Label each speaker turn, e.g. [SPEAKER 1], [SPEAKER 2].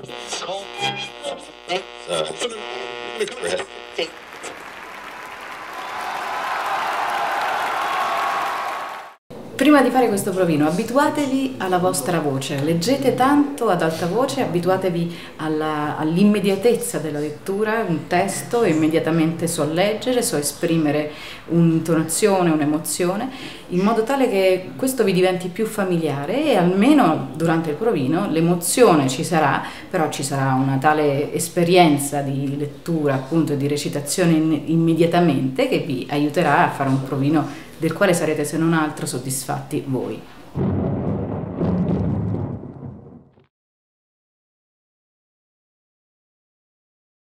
[SPEAKER 1] Prima di fare questo provino abituatevi alla vostra voce, leggete tanto ad alta voce, abituatevi all'immediatezza della lettura, un testo immediatamente so leggere, so esprimere un'intonazione, un'emozione, in modo tale che questo vi diventi più familiare e almeno durante il provino l'emozione ci sarà, però ci sarà una tale esperienza di lettura appunto e di recitazione immediatamente che vi aiuterà a fare un provino del quale sarete se non altro soddisfatti voi.